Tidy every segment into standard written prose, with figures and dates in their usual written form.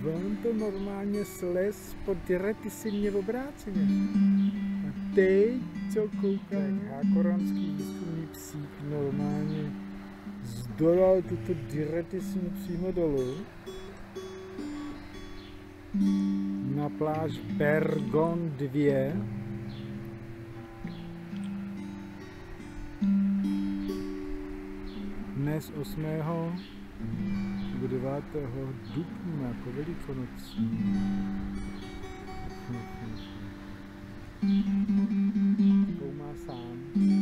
On to normálně slez po Diretissymě v obráceně. A teď, co koukají, hákoranský výzkumný psík normálně zdolal tuto Diretissym přímo dolů na pláž Bergon 2. Dnes 8. nebo 9. dubna po Velikonocích. Koumá sám.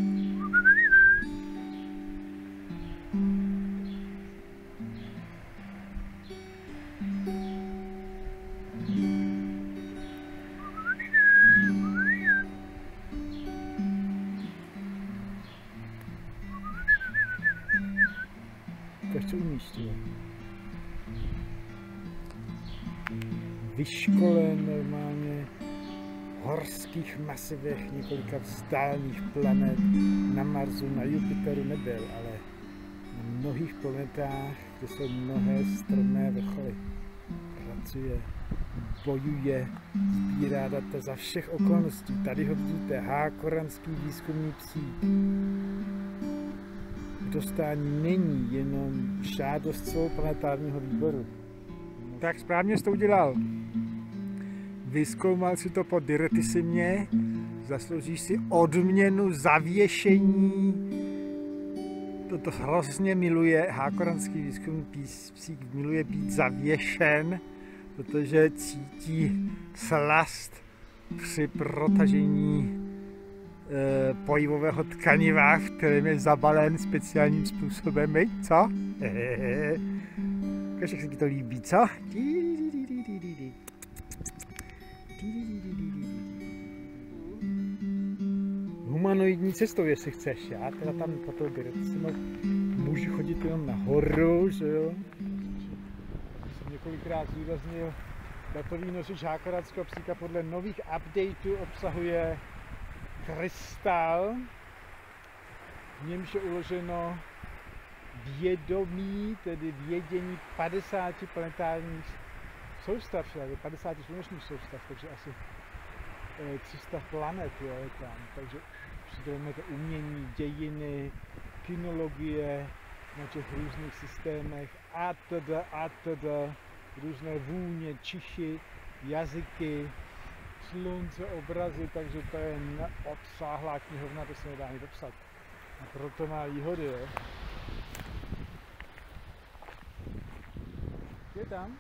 Každý umístí. Vyškolen normálně v horských masivech několika vzdálených planet. Na Marsu, na Jupiteru nebyl, ale na mnohých planetách, kde jsou mnohé strmé vrcholy. Pracuje, bojuje, sbírá data za všech okolností. Tady ho vidíte, hákoranský výzkumný psík. Dostání není jenom žádost celoplanetárního výboru. Tak správně jsi to udělal. Vyzkoumal si to po Diretissymě, zasloužíš si odměnu zavěšení. Toto hrozně miluje, hákoranský výzkumný psík miluje být zavěšen, protože cítí slast při protažení pojivového tkaniva, v kterém je zabalen speciálním způsobem, co? Ukaž, jak se ti to líbí, co? Humanoidní cestou, jestli chceš, já teda tam po toho Diretissym můžu chodit jenom nahoru, že jo? Jsem několikrát zdůraznil, datový nosič hákoranského psíka podle nových updateů obsahuje krystal, v němž je uloženo vědomí, tedy vědění 50 planetárních soustav, 50 slunečních soustav, takže asi 300 planet je tam. Takže přidáváte umění, dějiny, kinologie na těch různých systémech atd. Různé vůně, čiši, jazyky, slunce, obrazy, takže to je neobsáhlá knihovna, to se nedá ani popsat. A proto má výhody, jo. Je tam?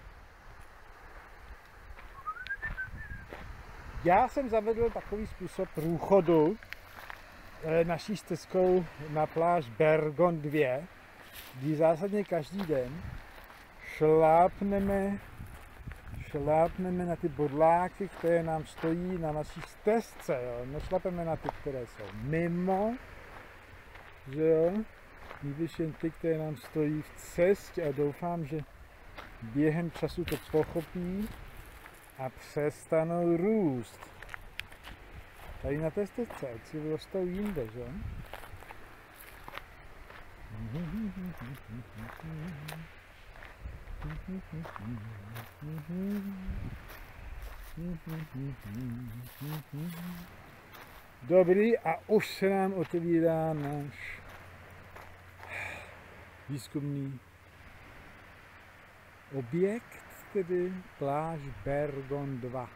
Já jsem zavedl takový způsob průchodu naší stezkou na pláž Bergon 2, kdy zásadně každý den šlápneme na ty bodláky, které nám stojí na naší stezce, jo. Nešlapeme na ty, které jsou mimo, že jo. Nejvíc jen ty, které nám stojí v cestě a doufám, že během času to pochopí a přestanou růst. Tady na té stezce, ať si rostou jinde, že? Dobrý, a už se nám otevírá náš výzkumný objekt, tedy pláž Bergon 2.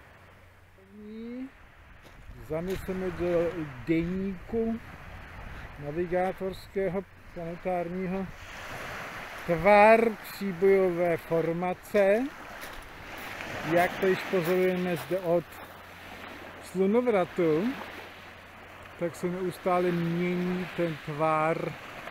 Zaneseme do deníku navigátorského planetárního tvar příbojové formace, jak to již pozorujeme zde od slunovratu, tak se neustále mění ten tvar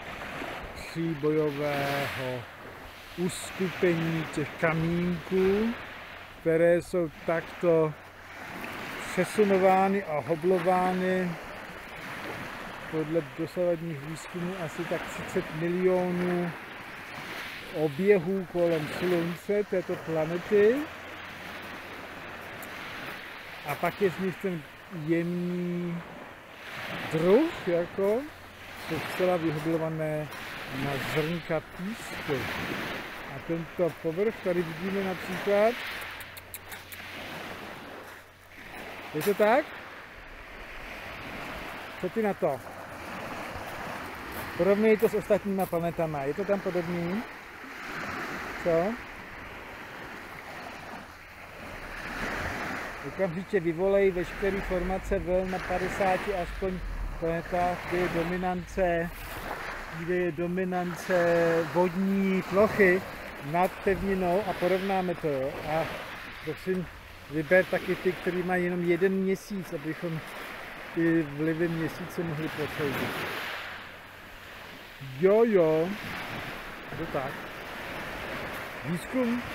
příbojového uskupení těch kamínků, které jsou takto přesunovány a hoblovány podle dosavadních výzkumů asi tak 30 milionů oběhů kolem Slunce této planety. A pak je z nich ten jemný druh, jsou zcela vyhoblované na zrnka písku. A tento povrch tady vidíme například. Je to tak? Co ty na to? Porovnej to s ostatníma planetama. Je to tam podobný? Co? Okamžitě vyvolej veškerý formace vln na 50 aspoň planetách, kde je dominance vodní plochy nad pevninou a porovnáme to. Jo? A prosím, vyber taky ty, který mají jenom 1 měsíc, abychom ty vlivy měsíce mohli posoudit. Jo, to tak. Výzkum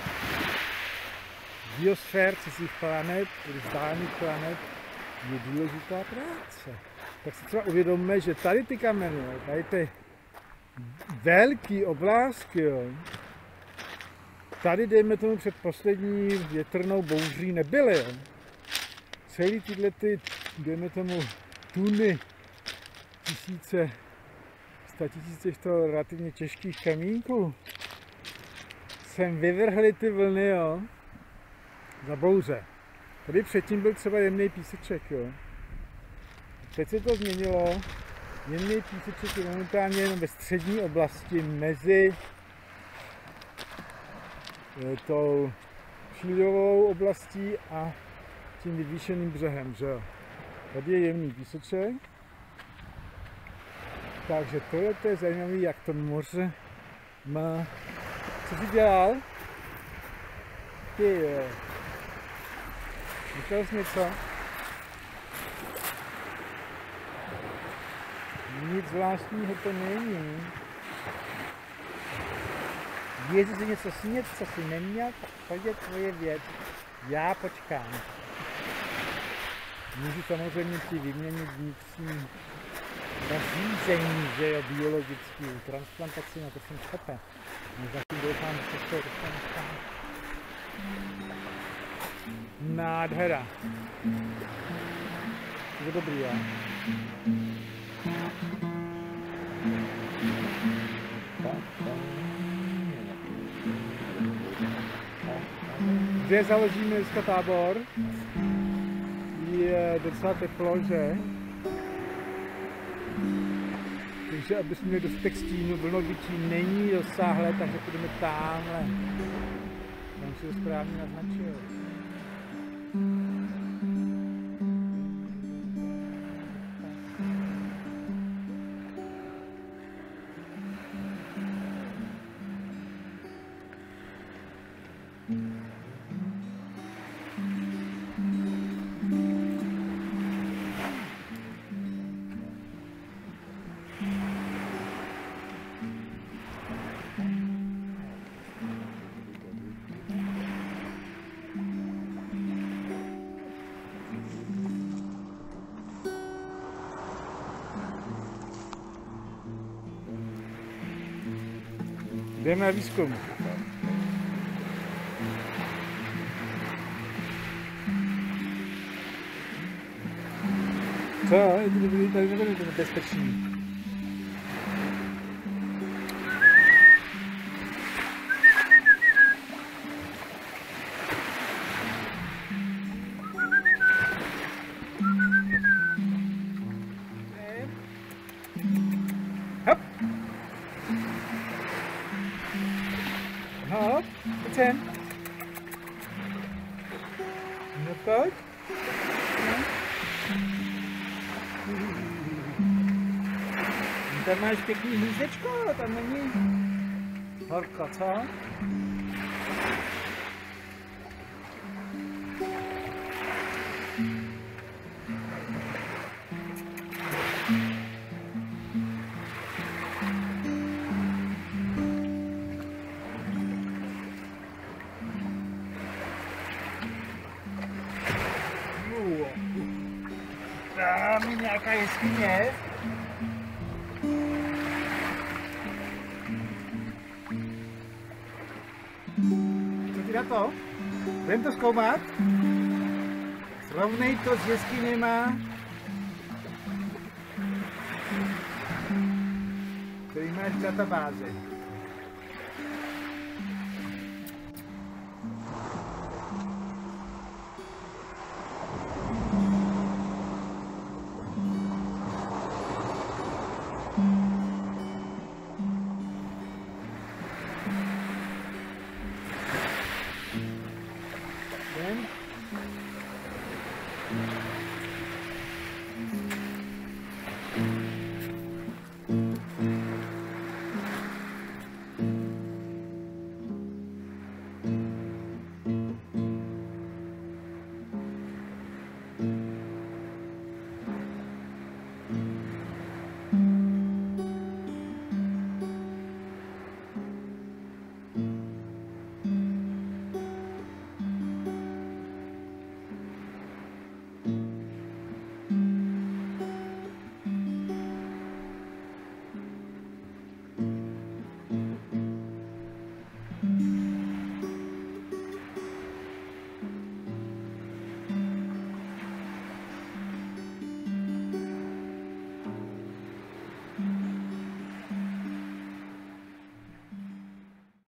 biosfér cizích planet, vzdálených planet, je důležitá práce. Tak si třeba uvědomme, že tady ty kameny, tady ty velký oblázky, jo, tady dejme tomu před poslední větrnou bouří nebyly. Jo. Celý tyhle ty, dejme tomu, tuny, tisíce, 100 000 těchto relativně těžkých kamínků sem vyvrhly ty vlny, jo, za bouře. Tady předtím byl třeba jemný píseček, jo. Teď se to změnilo. Jemný píseček je momentálně jenom ve střední oblasti mezi tou přílivovou oblastí a tím vyvýšeným břehem, že jo. Tady je jemný píseček. Takže tohle je zajímavé, jak to moře má. Co jsi dělal? Ty jo. Viděl jsi něco? Nic zvláštního to není. Jestli si něco snět, co jsi neměl, tak to je tvoje věc. Já počkám. Můžu samozřejmě si vyměnit vnitřní zařízení, že jo, biologický, transplantaci, na to jsem schopen. Zatím doufám, že se to dostane tam. Nádhera. To je dobrý, já. Kde založíme dneska tábor? Je docela teplo, že? Takže aby jsme měli dostatek stínu, vlnovití není dosáhlé, takže půjdeme tamhle. Tam si to správně naznačil. Jdeme na výzkum. Co? Tady nebude to bezpečný. Hop! Hop! Pojď sem. No pojď. Tam máš pěkný hnízdečko, tam není horko, co? Tam je nějaká jeskyně. Co ti na to? Budeme to zkoumat? Srovnej to s jeskyněma, který máš v databázi.